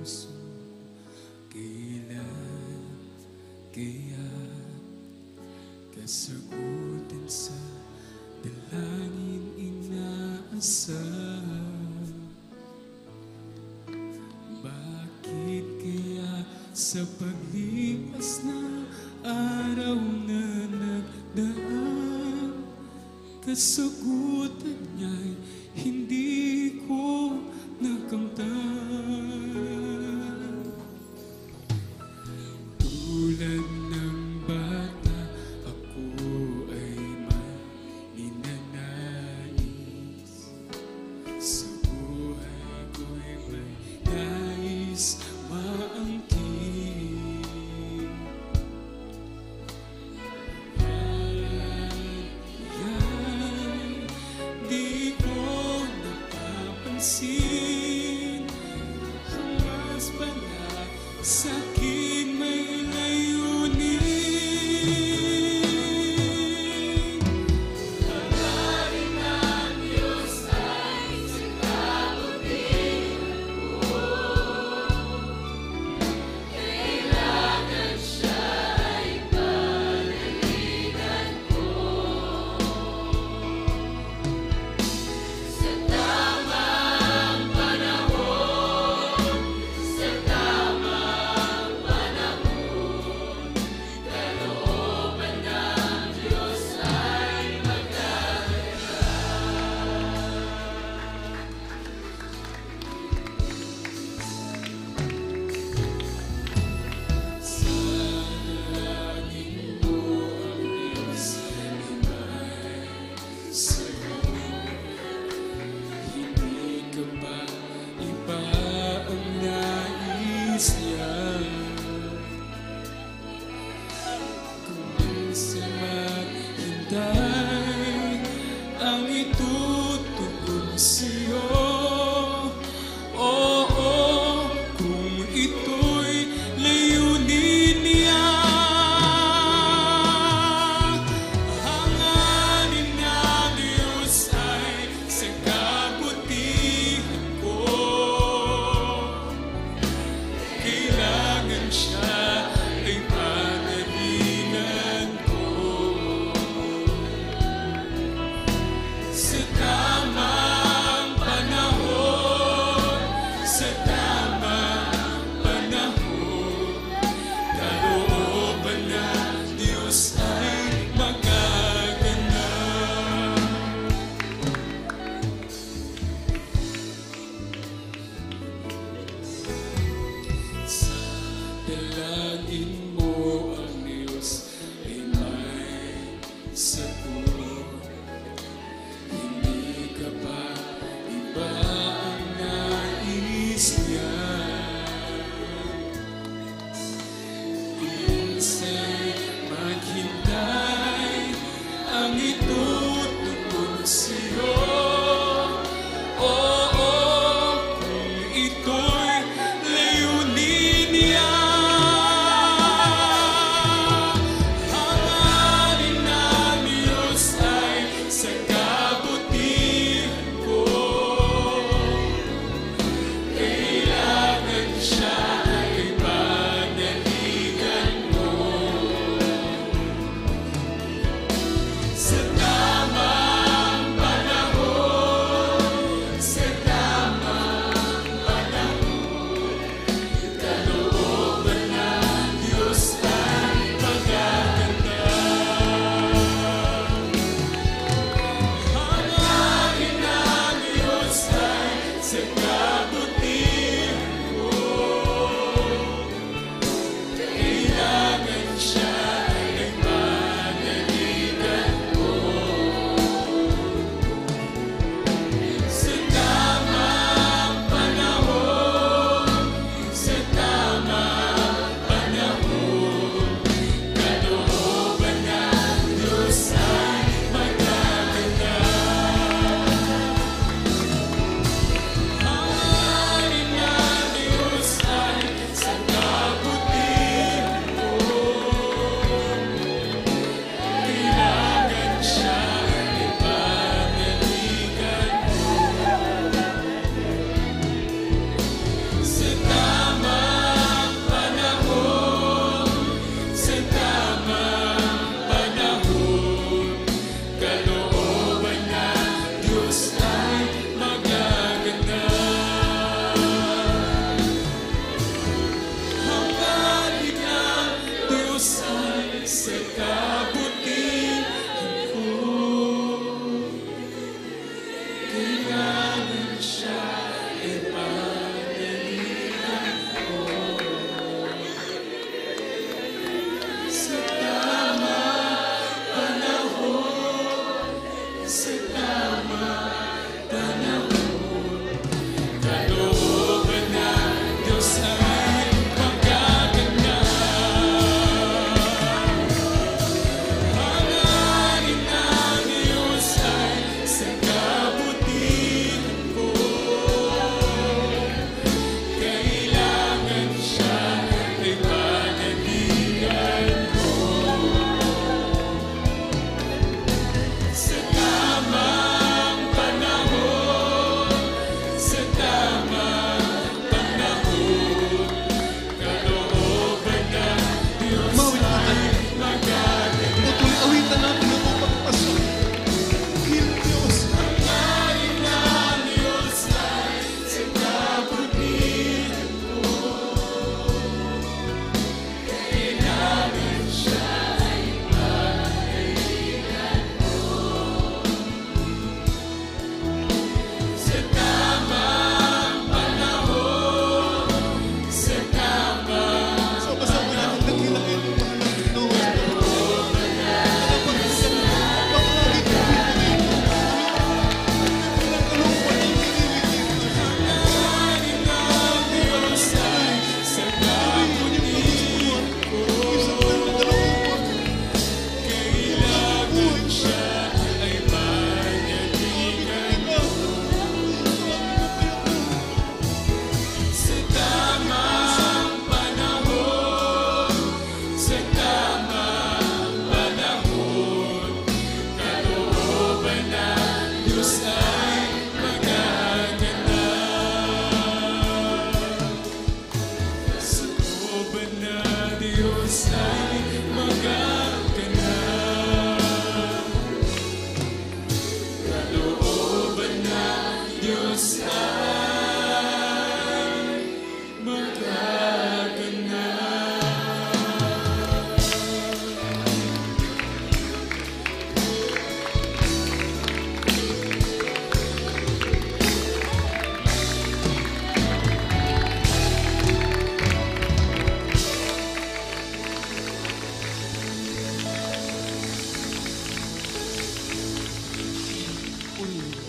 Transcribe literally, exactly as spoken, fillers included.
puso, kailan kaya kasagutan sa dalangin inaasam? Bakit kaya sa paglipas na araw na nagdaan, kasagutan niya'y hindi ko nakamtan? Tulad ng bata, ako ay may ninanais. Sa buhay ko'y may nais maangkin. Yan, di ko napapansin. Ang mas bala sa'kin may layunin. Hangarin ng Diyos ay sa kabutihan ko. Kailangan siya ay panaligan ko. Sa tamang panahon, sa tamang panahon, kalooban ng Diyos ay Sanalangin mo ang Diyos ay may sagot. Hindi ka ba iba ang nais niya? Kung minsan maghintay ang itutugon sa'yo, oo, kung ito'y layunin niya. Hangarin ng Diyos ay sa kabutihan ko. Kailangan siya ay panaligan ko. Sa tamang panahon, sa tamang panahon, kalooban ng Diyos ay magaganap. Sa dalangin mo ang Diyos ay may sagot. Hindi ka ba iba ang nais niya? Minsan maghintay ang itutugon sa'yo, oo, kung ito'y layunin niya. Hangarin ng Diyos ay sa kabutihan ko. Kailangan siya ay panaligan mo. Sa tamang panahon, sa tamang panahon, kalooban ng Diyos ay magaganap. Hangarin ng Diyos ay sa kabutihan ko. Kailangan siya ay panaligan ko. Sa tamang panahon, sa tamang panahon, kalooban ng Diyos ay magaganap. Hangarin Hallelujah.